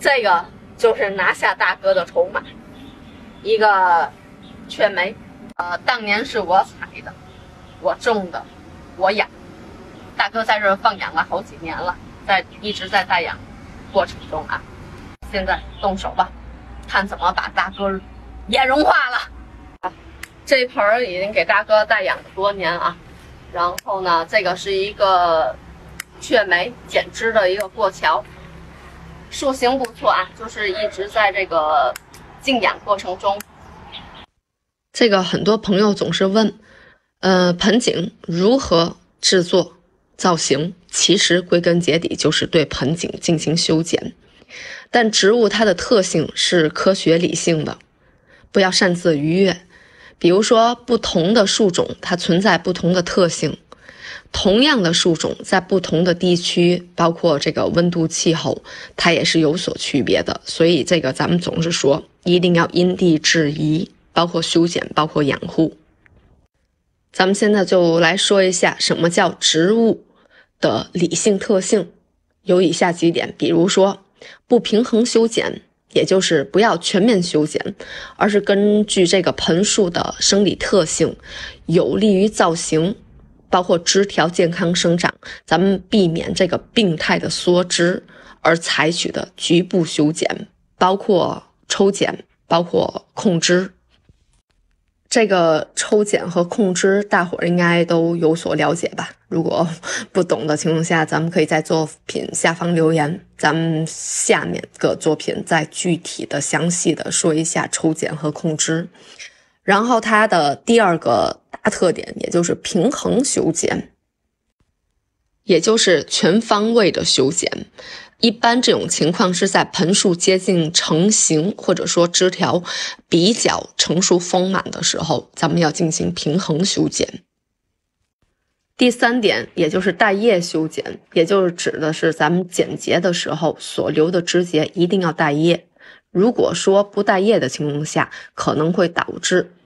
这个就是拿下大哥的筹码，一个雀梅，当年是我采的，我种的，我养，大哥在这放养了好几年了，一直在带养过程中啊，现在动手吧，看怎么把大哥也融化了。这盆已经给大哥带养了多年啊，然后呢，这个是一个雀梅剪枝的一个过桥。树形不错啊，就是一直在这个静养过程中。这个很多朋友总是问，盆景如何制作造型？其实归根结底就是对盆景进行修剪。但植物它的特性是科学理性的，不要擅自逾越。比如说，不同的树种它存在不同的特性。同样的树种在不同的地区，包括这个温度气候，它也是有所区别的。所以这个咱们总是说一定要因地制宜，包括修剪，包括养护。咱们现在就来说一下什么叫植物的理性特性，有以下几点。比如说不平衡修剪，也就是不要全面修剪，而是根据这个盆树的生理特性，有利于造型，包括枝条健康生长，咱们避免这个病态的缩枝而采取的局部修剪，包括抽剪，包括控枝。这个抽剪和控枝大伙儿应该都有所了解吧，如果不懂的情况下，咱们可以在作品下方留言，咱们下面个作品再具体的详细的说一下抽剪和控枝。然后它的第二个大特点，也就是平衡修剪，也就是全方位的修剪。一般这种情况是在盆树接近成型，或者说枝条比较成熟丰满的时候，咱们要进行平衡修剪。第三点，也就是带叶修剪，也就是指的是咱们剪节的时候所留的枝节一定要带叶。如果说不带叶的情况下，可能会导致